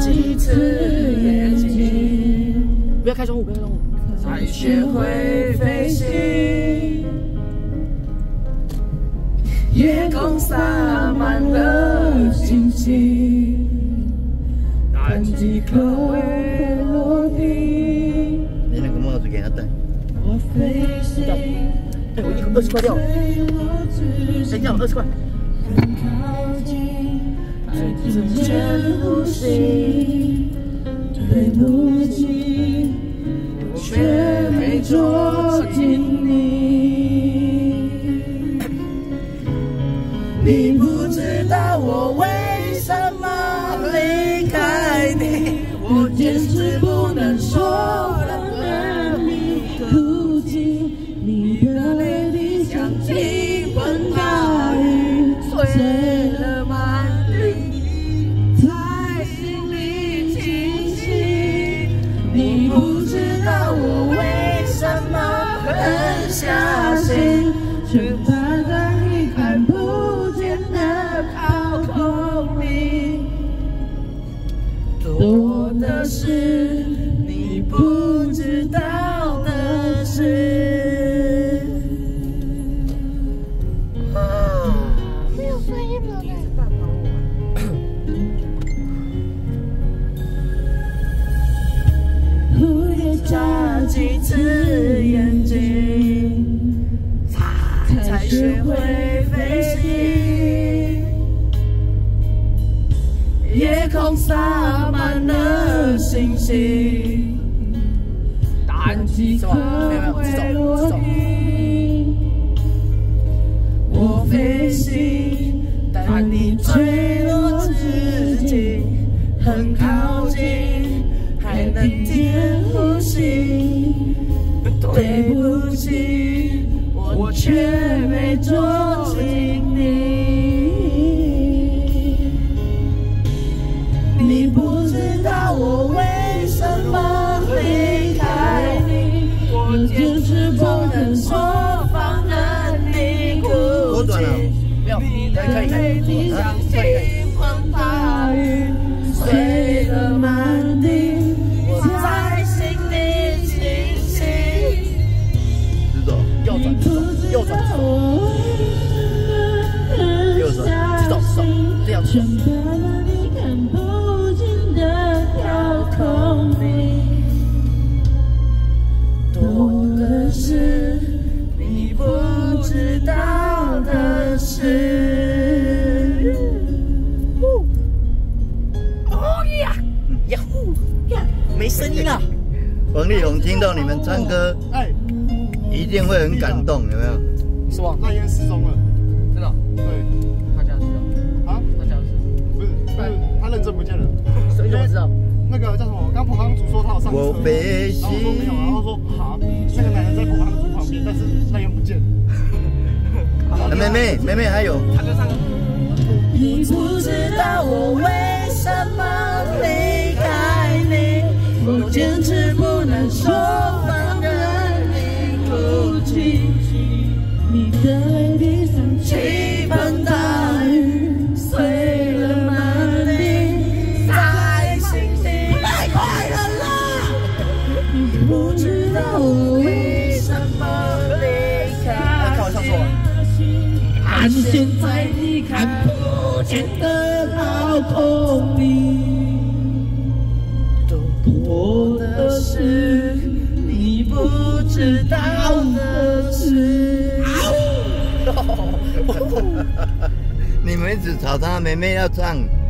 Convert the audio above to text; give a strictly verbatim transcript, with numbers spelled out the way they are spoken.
几次眼睛， 不要开窗户，不要开窗户。 才学会飞行。夜空洒满了星星，但几颗未落地。 你那个帽子给他戴。 我飞行。 哎，我一二十块掉了。哎，掉二十块。 之间呼吸，对不起，我却没捉紧你。你不知道我为什么离开你，我坚持不能说让你哭泣，你的泪滴像倾盆大雨，碎了满地。你不知道我为什么狠下心，却趴在你看不见的高空里。多的是你不知道的事。 没有声音了呢。 蝴蝶眨几次眼睛，才学会飞行。夜空洒满了星星，但几颗会落地。我飞行，但你坠落之际很靠近。还能听呼吸，对不起，我却没捉紧你。你不知道我为什么离开你，我坚持不能说放任你哭泣。你的泪滴像倾盆大雨，碎了满地。 右转，右转，右转，知道知道，这样子。 多的是你不知道的事。 哦呀，呀呼呀，没声音了。 王力宏听到你们唱歌， 哎。 一定会很感动，有没有？ 是吧？ 那烟失踪了， 真的？ 对， 他家是啊？ 啊？ 他家是？ 不是，不是，他认证不见了。 所以怎么知道？ 那个叫什么？刚彭康主说他有上车， 我飞行， 然后我说没有，然后说好，那个男人在彭康主旁边，但是那烟不见了。 妹妹，妹妹还有。 唱歌唱歌。 你不知道我为什么离开你，我坚持不能说放任。你的泪滴像倾盆大雨，碎了满地，在心底太快乐了。你不知道我为什么离开你，安陷在你看不见的高空里。多的是你不知道的事。 你们一直吵他，妹妹要唱。